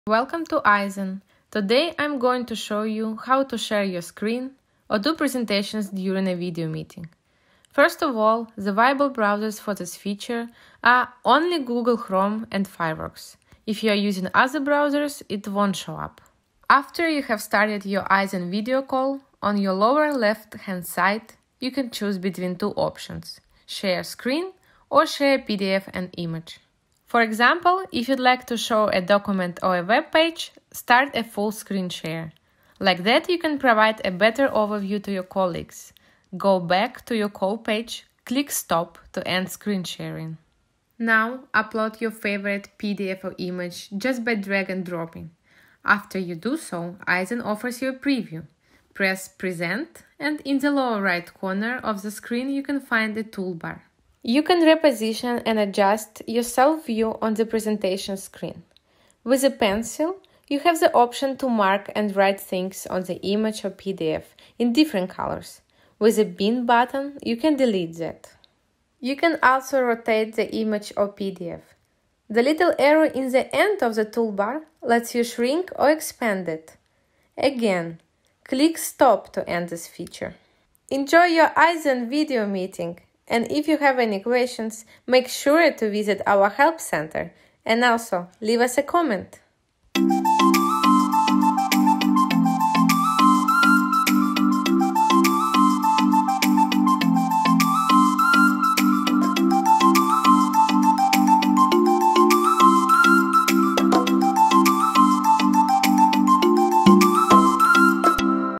Welcome to Eyeson. Today I'm going to show you how to share your screen or do presentations during a video meeting. First of all, the viable browsers for this feature are only Google Chrome and Firefox. If you are using other browsers, it won't show up. After you have started your Eyeson video call, on your lower left-hand side, you can choose between two options: share screen or share PDF and image. For example, if you'd like to show a document or a web page, start a full screen share. Like that, you can provide a better overview to your colleagues. Go back to your call page, click Stop to end screen sharing. Now, upload your favorite PDF or image just by drag and dropping. After you do so, Eyeson offers you a preview. Press Present, and in the lower right corner of the screen you can find a toolbar. You can reposition and adjust your self-view on the presentation screen. With a pencil, you have the option to mark and write things on the image or PDF in different colors. With a bin button, you can delete that. You can also rotate the image or PDF. The little arrow in the end of the toolbar lets you shrink or expand it. Again, click Stop to end this feature. Enjoy your Eyeson video meeting, and if you have any questions, make sure to visit our help center and also leave us a comment.